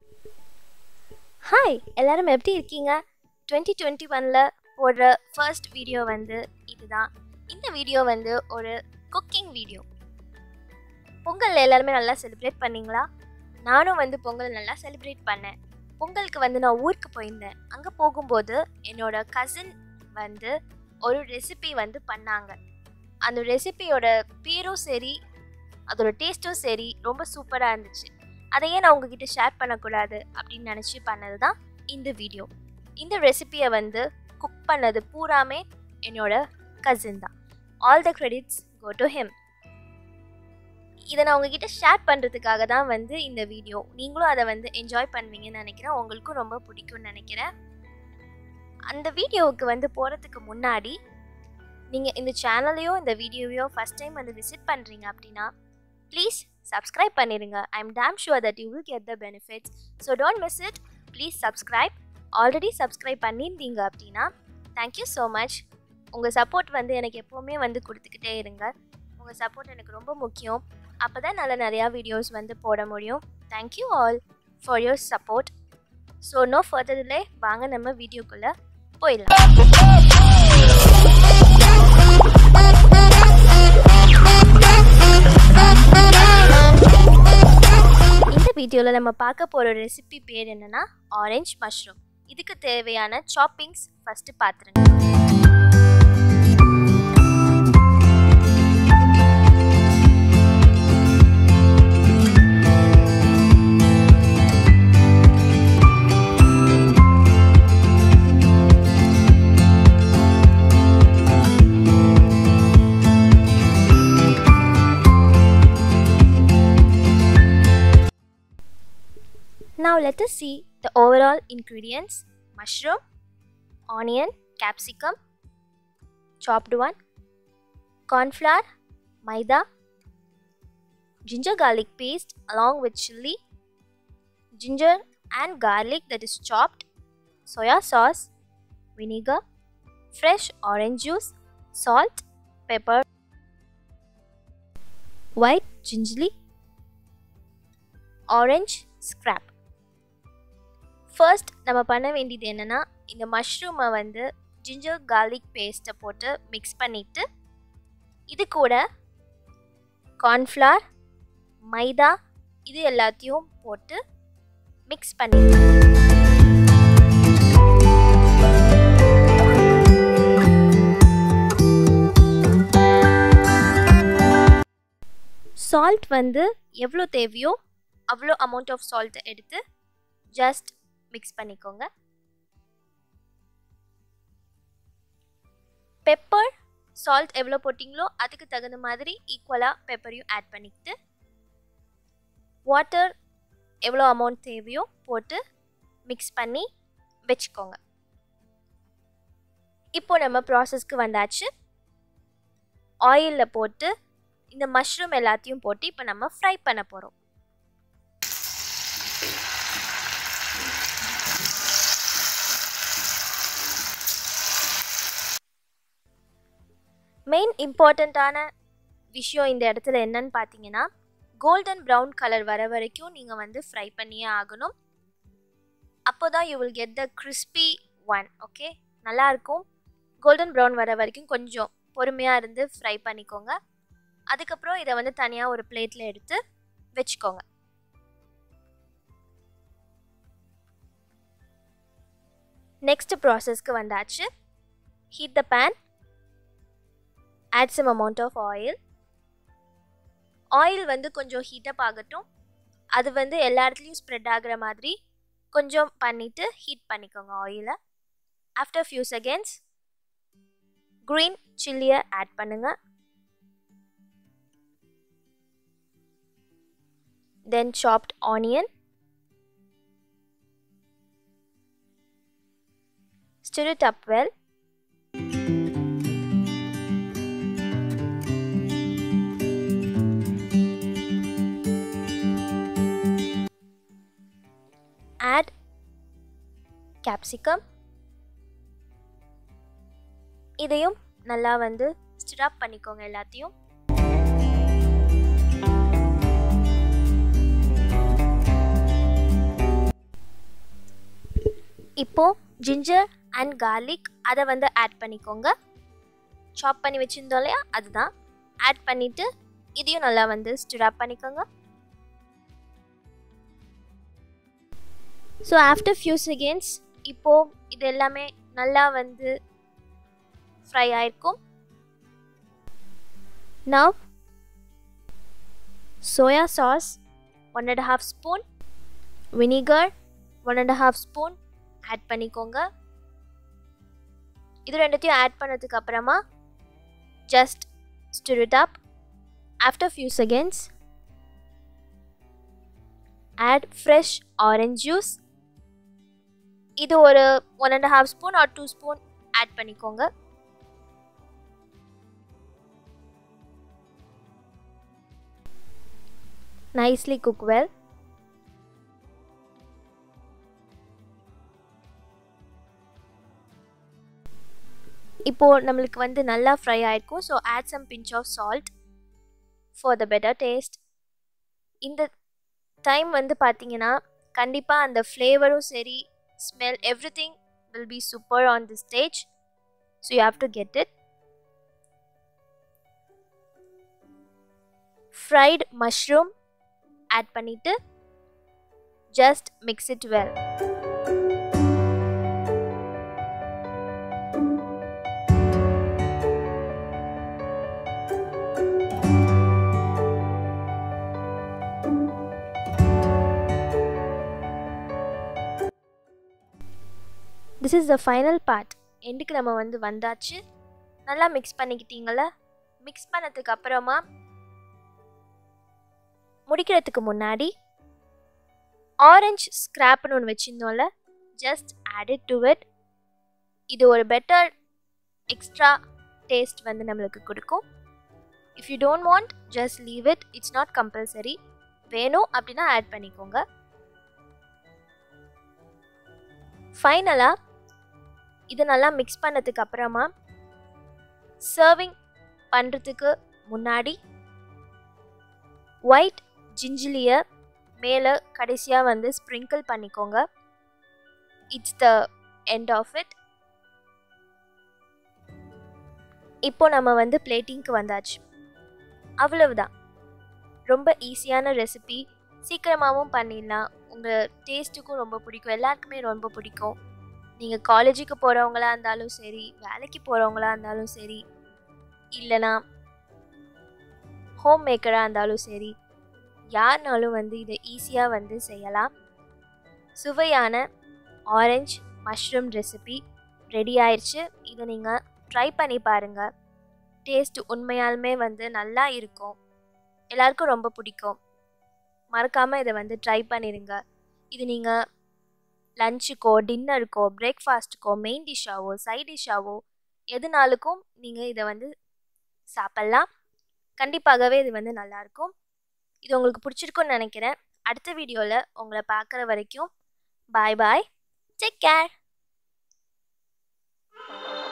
Hi எல்லாரும் எப்படி இருக்கீங்க? 2021ல் போடுற ஃபர்ஸ்ட் வீடியோ வந்து இதுதான். இந்த வீடியோ வந்து ஒரு குக்கிங் வீடியோ. பொங்கல் எல்லாருமே நல்லா செலிப்ரேட் பண்ணிங்களா? நானும் வந்து பொங்கல் நல்லா செலிப்ரேட் பண்ணேன். பொங்கலுக்கு வந்து நான் ஊருக்கு போயிருந்தேன். அங்கே போகும்போது என்னோட கசின் வந்து ஒரு ரெசிபி வந்து பண்ணாங்க. அந்த ரெசிபியோட பேரும் சரி அதோட டேஸ்ட்டும் சரி ரொம்ப சூப்பராக இருந்துச்சு. அதையே நான் உங்ககிட்ட ஷேர் பண்ணக்கூடாது அப்படின்னு நினச்சி பண்ணது தான் இந்த வீடியோ. இந்த ரெசிபியை வந்து குக் பண்ணது பூராமே என்னோட கசின் தான். All the credits go to him. இதை நான் உங்ககிட்ட ஷேர் பண்ணுறதுக்காக தான் வந்து இந்த வீடியோ. நீங்களும் அதை வந்து என்ஜாய் பண்ணுவீங்கன்னு நினைக்கிறேன். உங்களுக்கும் ரொம்ப பிடிக்கும்னு நினைக்கிறேன். அந்த வீடியோவுக்கு வந்து போகிறதுக்கு முன்னாடி நீங்கள் இந்த சேனலையோ இந்த வீடியோவையோ ஃபஸ்ட் டைம் வந்து விசிட் பண்ணுறீங்க அப்படின்னா ப்ளீஸ் subscribe பண்ணிடுங்க. I'm damn sure that you will get the benefits. So don't miss it. Please subscribe. Already subscribe பண்ணியிருந்தீங்க அப்படின்னா thank you so much. உங்கள் சப்போர்ட் வந்து எனக்கு எப்போவுமே வந்து கொடுத்துக்கிட்டே இருங்க. உங்கள் சப்போர்ட் எனக்கு ரொம்ப முக்கியம். அப்போ தான் நிறையா வீடியோஸ் வந்து போட முடியும். Thank you all for your support. So no further delay, வாங்க நம்ம வீடியோக்குள்ளே போயிடலாம். வீடியோவில் நம்ம பார்க்க போகிற ரெசிபி பேர் என்னென்னா ஆரஞ்ச் மஷ்ரூம். இதுக்கு தேவையான சாப்பிங்ஸ் ஃபஸ்ட்டு பார்த்துருங்க. Now let us see the overall ingredients. Mushroom, onion, capsicum, chopped one, corn flour, maida, ginger garlic paste along with chili, ginger and garlic that is chopped, soya sauce, vinegar, fresh orange juice, salt, pepper, white gingerly, orange scrap. First நம்ம பண்ண வேண்டியது என்னென்னா இந்த மஷ்ரூமை வந்து ginger garlic பேஸ்ட்டை போட்டு mix பண்ணிவிட்டு இது கூட கார்ன்ஃப்ளவர், மைதா இது எல்லாத்தையும் போட்டு மிக்ஸ் பண்ணிடலாம். சால்ட் வந்து எவ்வளோ தேவையோ அவ்வளோ அமௌண்ட் ஆஃப் சால்ட்டை எடுத்து ஜஸ்ட் மிக்ஸ் பண்ணிக்கோங்க. பெப்பர் சால்ட் எவ்வளோ போட்டிங்களோ அதுக்கு தகுந்த மாதிரி ஈக்குவலாக பெப்பரையும் ஆட் பண்ணிக்கிட்டு வாட்டர் எவ்வளோ அமௌண்ட் தேவையோ போட்டு மிக்ஸ் பண்ணி வச்சுக்கோங்க. இப்போ நம்ம ப்ராசஸ்க்கு வந்தாச்சு. ஆயிலில் போட்டு இந்த மஷ்ரூம் எல்லாத்தையும் போட்டு இப்போ நம்ம ஃப்ரை பண்ண போகிறோம். மெயின் இம்பார்ட்டண்ட்டான விஷயம் இந்த இடத்துல என்னன்னு பார்த்தீங்கன்னா கோல்டன் ப்ரௌன் கலர் வர வரைக்கும் நீங்கள் வந்து ஃப்ரை பண்ணியே ஆகணும். அப்போ தான் you will get the crispy one. Okay, நல்லாயிருக்கும். கோல்டன் ப்ரௌன் வர வரைக்கும் கொஞ்சம் பொறுமையாக இருந்து ஃப்ரை பண்ணிக்கோங்க. அதுக்கப்புறம் இதை வந்து தனியாக ஒரு பிளேட்டில் எடுத்து வச்சுக்கோங்க. நெக்ஸ்ட் ப்ராசஸ்க்கு வந்தாச்சு. Heat the pan. Add some amount of oil. Oil வந்து கொஞ்சம் ஹீட்டப் ஆகட்டும். அது வந்து எல்லா இடத்துலையும் ஸ்ப்ரெட் ஆகிற மாதிரி கொஞ்சம் பண்ணிவிட்டு ஹீட் பண்ணிக்கோங்க ஆயிலை. ஆஃப்டர் ஃபியூ செகண்ட்ஸ் க்ரீன் சில்லியை ஆட் பண்ணுங்க. Then chopped onion. Stir it up well. Add capsicum. இதையும் நல்லா வந்து ஸ்டிர் அப் பண்ணிக்கோங்க எல்லாத்தையும். இப்போது ஜிஞ்சர் அண்ட் கார்லிக் அதை வந்து ஆட் பண்ணிக்கோங்க. சாப் பண்ணி வச்சுருந்தோம் இல்லையா, அதுதான் ஆட் பண்ணிவிட்டு இதையும் நல்லா வந்து ஸ்டிர் பண்ணிக்கோங்க. ஸோ ஆஃப்டர் ஃபியூ செகண்ட்ஸ் இப்போது இது எல்லாமே நல்லா வந்து ஃப்ரை ஆயிருக்கும். Now soya sauce 1.5 spoon, vinegar 1.5 spoon add பண்ணிக்கோங்க. இது ரெண்டுத்தையும் ஆட் பண்ணதுக்கு அப்புறமா just stir it up. After few seconds add fresh orange juice. இது ஒரு 1.5 spoon or 2 spoon add பண்ணிக்கோங்க. Nicely cook well. இப்போ நம்மளுக்கு வந்து நல்லா ஃப்ரை ஆயிருக்கும். So add some pinch of salt for the better taste. இந்த டைம் வந்து பார்த்தீங்கன்னா கண்டிப்பாக அந்த ஃப்ளேவரும் சரி, smell, everything will be super on this stage. So you have to get it. Fried mushroom add பண்ணிட்டு just mix it well. This is the final part. எண்டுக்கு நம்ம வந்து வந்தாச்சு. நல்லா மிக்ஸ் பண்ணிக்கிட்டீங்களா? மிக்ஸ் பண்ணதுக்கு அப்புறமா முடிக்கிறதுக்கு முன்னாடி ஆரஞ்சு ஸ்க்ராப்னு ஒன்று வச்சுருந்தோம்ல, just add it to it. இது ஒரு பெட்டர் எக்ஸ்ட்ரா டேஸ்ட் வந்து நம்மளுக்கு கொடுக்கும். If you don't want just leave it, it's not compulsory. வேணும் அப்படின்னா ஆட் பண்ணிக்கோங்க. ஃபைனலாக இது நல்லா மிக்ஸ் பண்ணதுக்கு அப்புறமா சர்விங் பண்ணுறதுக்கு முன்னாடி ஒயிட் ஜிஞ்சலியை மேலே கடைசியாக வந்து ஸ்ப்ரிங்கிள் பண்ணிக்கோங்க. It's the end of it. இப்போ நம்ம வந்து பிளேட்டிங்க்கு வந்தாச்சு. அவ்வளவுதான். ரொம்ப ஈஸியான ரெசிபி, சீக்கிரமாகவும் பண்ணிடலாம். உங்கள் டேஸ்ட்டுக்கும் ரொம்ப பிடிக்கும், எல்லாருக்குமே ரொம்ப பிடிக்கும். நீங்கள் காலேஜுக்கு போகிறவங்களா இருந்தாலும் சரி, வேலைக்கு போகிறவங்களா இருந்தாலும் சரி, இல்லைனா ஹோம் மேக்கராக இருந்தாலும் சரி, யாருனாலும் வந்து இதை ஈஸியாக வந்து செய்யலாம். சுவையான ஆரஞ்சு மஷ்ரூம் ரெசிபி ரெடி ஆயிடுச்சு. இதை நீங்கள் ட்ரை பண்ணி பாருங்கள். டேஸ்ட் உண்மையாலுமே வந்து நல்லா இருக்கும், எல்லாருக்கும் ரொம்ப பிடிக்கும். மறக்காமல் இதை வந்து ட்ரை பண்ணிடுங்க. இது நீங்கள் லஞ்சுக்கோ, டின்னருக்கோ, பிரேக்ஃபாஸ்ட்டுக்கோ, மெயின் டிஷ்ஷாவோ, சைட் டிஷ்ஷாவோ எதுனாலுக்கும் நீங்கள் இதை வந்து சாப்பிட்லாம். கண்டிப்பாகவே இது வந்து நல்லாயிருக்கும். இது உங்களுக்கு பிடிச்சிருக்குன்னு நினைக்கிறேன். அடுத்த வீடியோவில் உங்களை பார்க்குற வரைக்கும் பாய் பாய், டேக் கேர்.